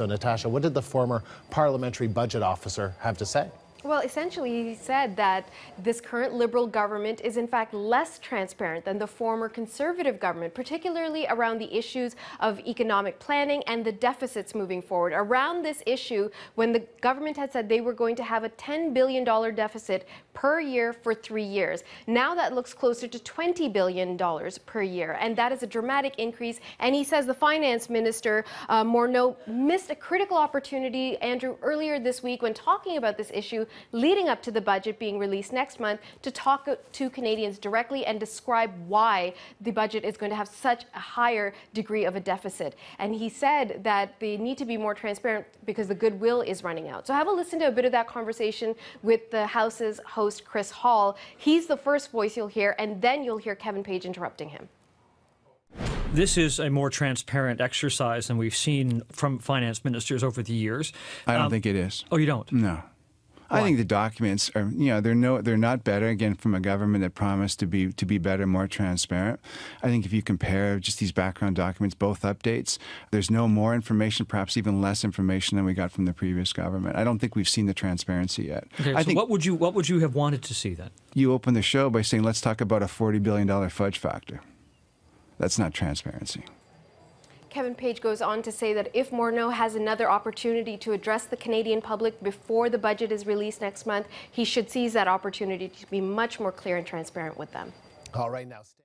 So, Natasha, what did the former parliamentary budget officer have to say? Well, essentially, he said that this current Liberal government is in fact less transparent than the former Conservative government, particularly around the issues of economic planning and the deficits moving forward. Around this issue, when the government had said they were going to have a $10 billion deficit per year for 3 years. Now that looks closer to $20 billion per year, and that is a dramatic increase. And he says the finance minister, Morneau, missed a critical opportunity, Andrew, earlier this week when talking about this issue leading up to the budget being released next month, to talk to Canadians directly and describe why the budget is going to have such a higher degree of a deficit. And he said that they need to be more transparent because the goodwill is running out. So have a listen to a bit of that conversation with the House's host, Chris Hall. He's the first voice you'll hear, and then you'll hear Kevin Page interrupting him. This is a more transparent exercise than we've seen from finance ministers over the years. I don't think it is. Oh, you don't? No. Why? I think the documents are, they're not better, again, from a government that promised to be better, more transparent. I think if you compare just these background documents, both updates, there's no more information, perhaps even less information than we got from the previous government. I don't think we've seen the transparency yet. Okay, I so think what would you have wanted to see then? You open the show by saying, let's talk about a $40 billion fudge factor. That's not transparency. Kevin Page goes on to say that if Morneau has another opportunity to address the Canadian public before the budget is released next month, he should seize that opportunity to be much more clear and transparent with them. All right, now.